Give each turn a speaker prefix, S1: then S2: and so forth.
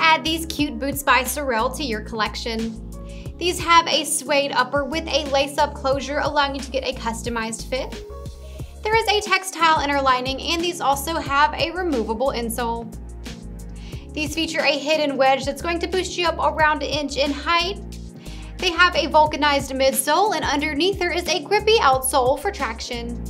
S1: add these cute boots by SOREL to your collection. These have a suede upper with a lace-up closure, allowing you to get a customized fit. There is a textile inner lining, and these also have a removable insole. These feature a hidden wedge that's going to boost you up around 1 inch in height. They have a vulcanized midsole, and underneath there is a grippy outsole for traction.